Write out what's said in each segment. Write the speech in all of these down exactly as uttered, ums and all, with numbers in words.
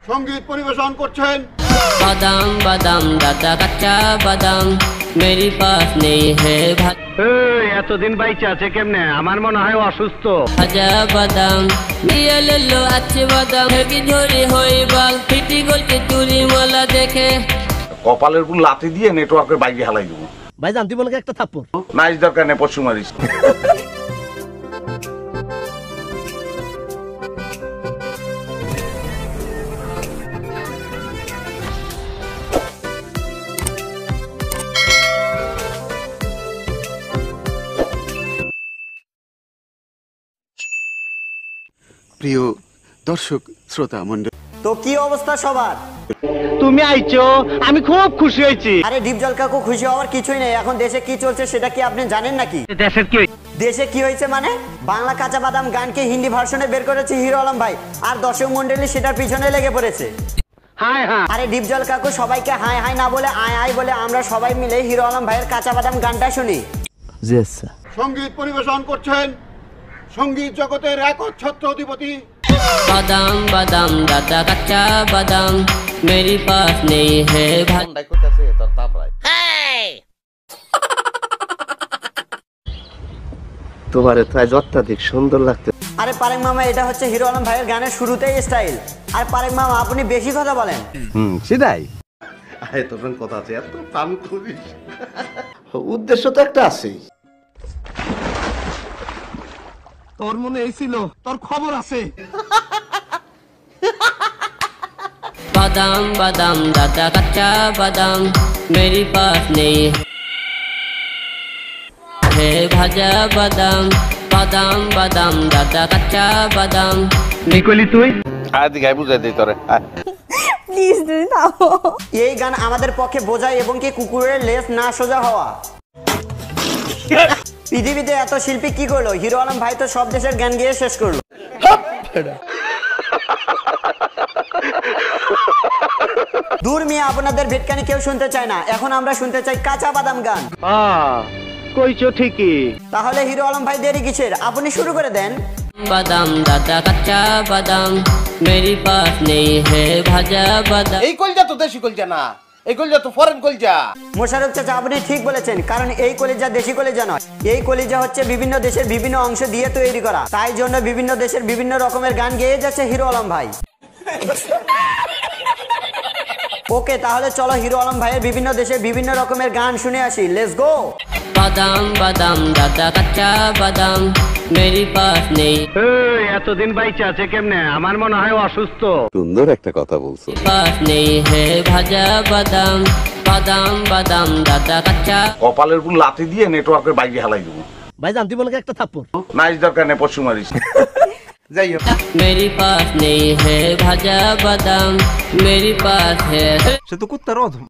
সঙ্গীত পরিবেশন করছেন বাদাম বাদাম দাদা কাঁচা বাদাম মেরি পাস নেই হে ভাত। এতদিন বাইচে আছে কেমনে? আমার মনে হয় অসুস্থ। ভাজা বাদাম নিয়ে লেলো আছে বাদাম হেগি ধরে হই বাল ফিটি গলকে চুরি মালা দেখে কপালের উপর লাথি দিয়ে নেটওয়ার্কের বাইরে হালাই দেবো। ভাই জানতি বলে একটা থাপ্পড় নাইস দরকার নেই, পশু মারিস। প্রিয় দর্শক শ্রোতা মণ্ডলী, তো কি অবস্থা সবার? তুমি আইছো, আমি খুব খুশি হয়েছি। আরে ডিপজল কাকু, খুশি হওয়ার কিছুই নেই। এখন দেশে কি চলছে সেটা কি আপনি জানেন নাকি? দেশের কি দেশে কি হয়েছে মানে? বাংলা কাঁচা বাদাম গানকে হিন্দি ভার্সনে বের করেছে হিরো আলম ভাই, আর দর্শক মন্ডলী সেটার পিছনে লেগে পড়েছে। হাই হাই। আরে ডিপজল কাকু, সবাইকে হাই হাই না বলে আয় আয় বলে আমরা সবাই মিলে হিরো আলম ভাইয়ের কাঁচা বাদাম গানটা শুনি। সঙ্গীত পরিবেশন করছেন সঙ্গীত জগতের একচ্ছত্র অধিপতি বাদাম বাদাম দাদা কাঁচা বাদাম মেরি পাস নেই হে ভাত। তোমারে তো আজ অত্যাধিক সুন্দর লাগতে। আরে পারেক মামা, এটা হচ্ছে হিরো আলম ভাইয়ের গানের শুরুতেই স্টাইল। আর পারেক মামা, আপনি বেশি কথা বলেন। হুম, সেটাই। আরে তোর কথা আছে, এত টান করিস। উদ্দেশ্য তো একটা আছে। তোর মনে এই ছিল, তোর খবর আছে। বাদাম বাদাম দাদা কাঁচা বাদাম মেরি পাস নেই হে ভাজা বাদাম বাদাম বাদাম দাদা কাঁচা বাদাম। নিকলি তুই আদি গাই বুঝাই দিই তোরে। প্লিজ তুমি থামো। এই গান আমাদের পক্ষে বোঝায় এবং কি কুকুরের লেজ না সোজা হওয়া। পৃথিবীতে এত শিল্পী কি করলো? হিরো আলম ভাই তো সব দেশের গান গিয়ে শেষ করলো। দূর মিয়া, আপনাদের ভেটকানি কেউ শুনতে চায় না। এখন আমরা শুনতে চাই কাঁচা বাদাম গান। কইছো ঠিকই। তাহলে হিরো আলম ভাই দেরি কিসের? আপনি শুরু করে দেন। বাদাম দাদা কাঁচা বাদাম মেরি পাস নেই হে ভাজা বাদাম। এই কলজা তো দেশি কলজা না, এই কলজা তো ফরেন কলজা। মোশাররফ চাচা, আপনি ঠিক বলেছেন, কারণ এই কলিজা দেশি কলিজা নয়। এই কলিজা হচ্ছে বিভিন্ন দেশের বিভিন্ন অংশ দিয়ে তৈরি করা। তাই জন্য বিভিন্ন দেশের বিভিন্ন রকমের গান গেয়ে যাচ্ছে হিরো আলম ভাই। ওকে, তাহলে চলো হিরো আলম ভাইয়ের বিভিন্ন দেশের বিভিন্ন রকমের গান শুনে আসি। Let's go. বাদাম বাদাম দাদা কাঁচা বাদাম মেরি পাস নেই। এতদিন বাইচে আছে কেমনে? আমার মনে হয় অসুস্থ। সুন্দর একটা কথা বলছো। পাস নেই হে ভাজা বাদাম বাদাম বাদাম দাদা কাঁচা। কপালের উপর লাথি দিয়ে নেটওয়ার্কের বাইরে হালাই দেবো। ভাই জানতি বলে একটা থাপ্পড় নাইস দরকার নেই, পশু মারিস। যাই হোক, मेरी पास नहीं है भाजा बादाम मेरी पास है। সে তো কুত্তার অধম।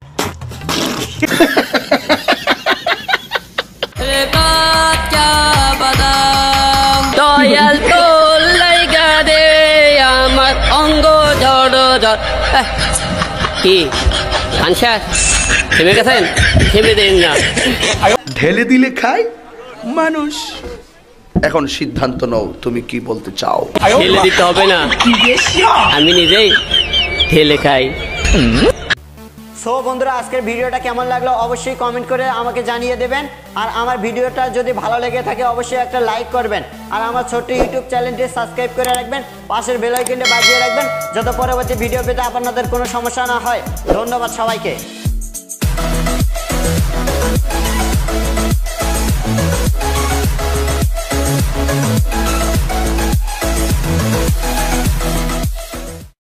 রে কাঁচা বাদাম দয়াল তোর লাইগা দে আমার অঙ্গ জড় জড়। কি আনসার থেমে গেছেন? থেমে দেন না। ঢেলে দিলে খায় মানুষ। এখন সিদ্ধান্ত নাও, তুমি কি বলতে চাও? ঢেলে দিতে হবে না, আমি নিজেই ঢেলে খাই। সো বন্ধুরা, আজকের ভিডিওটা কেমন লাগলো অবশ্যই কমেন্ট করে আমাকে জানিয়ে দেবেন। আর আমার ভিডিওটা যদি ভালো লেগে থাকে অবশ্যই একটা লাইক করবেন। আর আমার ছোট্ট ইউটিউব চ্যানেলটি সাবস্ক্রাইব করে রাখবেন, পাশের বেল আইকনটা বাজিয়ে রাখবেন, যাতে পরবর্তী ভিডিও পেতে আপনাদের কোনো সমস্যা না হয়। ধন্যবাদ সবাইকে।